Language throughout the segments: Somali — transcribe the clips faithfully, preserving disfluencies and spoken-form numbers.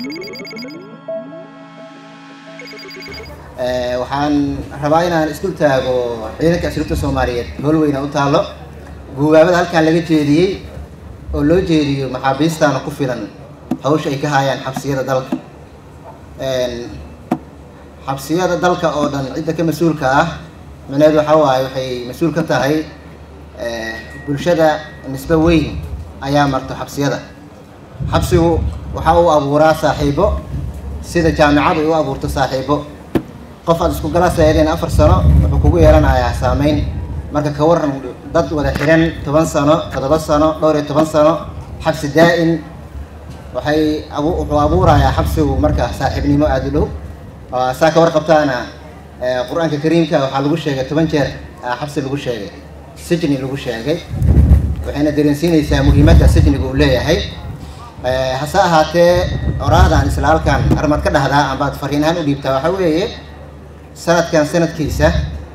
waxaan rabaa inaan isku taago ciidanka asluubta Soomaaliyeed howl weyn u taalo guubaabada halkan laga jeediyay oo loo jeediyo maxaabiistaan ku filan hawsha ay ka hayaan xabsiyada dalka een xabsiyada dalka oo dhan cid ka mas'uulka ah macnaheedu waxa waaye waxay mas'uul ka tahay ee bulshada nisba weyn ayaa marto xabsiyada xabsigu waxa uu abuuraa saaxiibo sida jaamacadu u abuurto saaxiibo qof aad isku galaasayeen afar sano wuxuu kugu yeelanayaa saameyn marka ka waran dad wada xiran toban sano toddoba sano dhowr iyo toban sano xabsi daa'im waxay abu wuxuu abuurayaa xabsigu marka saaxiibnimo aad u dhow saa ka warqabtaana quraanka kariimka waxa lagu sheegay toban jeer xabsi lagu sheegay sijni lagu sheegay waxayna dareensiinaysaa muhiimadda sijnigu uu leeyahay hase ahaatee oraadan islaalkan armad ka dhahdaa ambaad fariinahan u dhiibtaa waxa weeye sanadkan sanadkiisa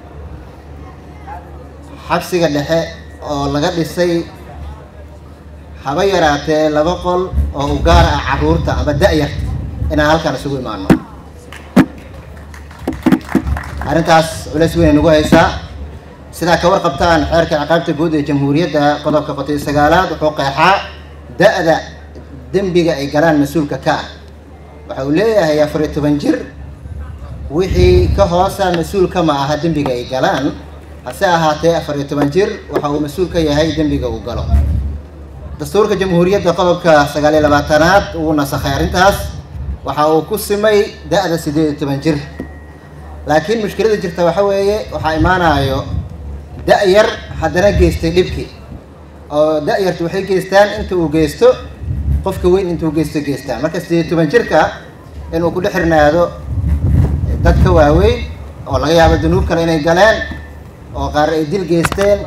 xabsiga dhexe oo laga dhisay haba yaraatee laba qol oo u gaar ah caruurta ama da'yar inaan halkan isugu imaano arrintaas culays weyn nagu haysaa sidaa ka warqabtaan xeerka ciqaabta guud ee jamhuuriyadda qodobka qotay sagaalaad wuxuu qeexaa da'da dembiga ay galaan mas'uulka ka ah waxa uu leeyahay afar iyo toban jir wixii ka hoosa mas'uulka ma aha dembiga ay galaan hase ahaatee afar iyo toban jir waxa uu mas'uul ka yahay dembiga uu galo dastuurka jamhuuriyadda qodobka sagaal iyo labaatanaad uu nasakhay arrintaas waxa uu ku simay da'da siddeed iyo toban jir laakiin mushkilada jirta waxa weeye waxa imaanayo da'yar haddana geystay dhibkii oo da'yartu waxay geystaan inta uu geysto qofka weyn intuu geysto geystaan marka siddeed iyo toban jirka inuu ku dhexirnaado dadka waaweyn oo laga yaabo dunuub kale inay galeen oo qaar ay dil geysteen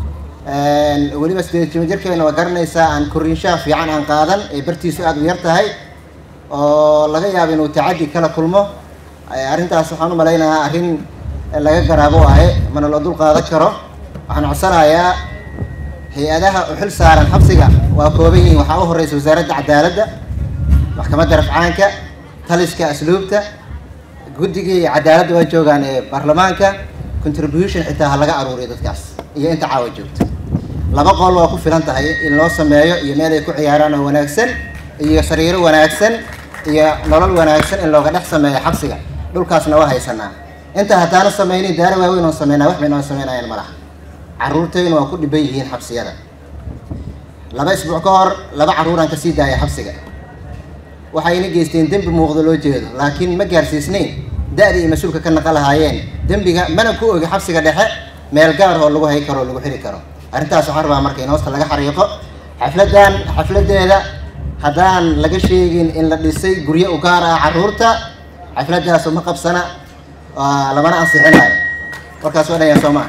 weliba siddeed iyo toban jirkeena waa garanaysaa aan koriinshaha fiican aan qaadan ee bartiisu aad u yar tahay oo laga yaabo inuu tacaddi kala kulmo arrintaas waxaan u malaynayaa arrin laga garaabo ahe mana loo dul qaadan karo waxaan codsanayaa hay-adaha u xil saaran xabsiga waa kooban yihiin waxaa u horeysa wasaaradda cadaaladda maxkamadda rafcaanka taliska asluubta guddiga iyo cadaaladda waa joogaan ee baarlamaanka contribution xitaa ha laga aruuriyo dadkaas iyo inta caawa joogto laba qol waa ku filan tahay in loo sameeyo iyo meel ay ku ciyaaraan oo wanaagsan iyo sariiro wanaagsan iyo nolol wanaagsan in looga dhex sameeyo xabsiga dhulkaasna waa haysanaa inta haddaana samaynin daara waaweyn oo sameynaa wax bayn oo sameynayaan ma laha carruurtayna waa ku dhiban yihiin xabsiyada laba isbuuc ka hor laba carruuraan ka sii daaya xabsiga waxayna geysteen dembi muuqdo loo jeedo laakiin ma gaarsiisnayn da'dii iyo mas-uulka ka naqa lahaayeen dembiga mana ku ogi xabsiga dhexe meel gaar oo lagu hay karo oo lagu xiri karo arrintaas waxaan rabaa marka in hoosta laga xariiqo xafladan xafladeeda haddaan laga sheegin in la dhisay guryo u gaar ah carruurta xafladdaas uma qabsana lamana ansixinayo warkaas waa dhayaan soo maa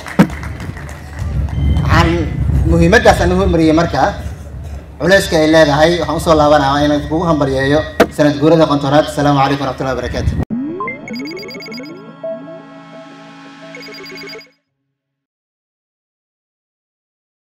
waxaan muhiimaddaas aan hormariyey marka culayska ay leedahay waxaan usoo laabanaya inaan kugu hambalyeeyo sanad guurada qontonaad asalaamu calaykum waraxmatullahi wabarakaatu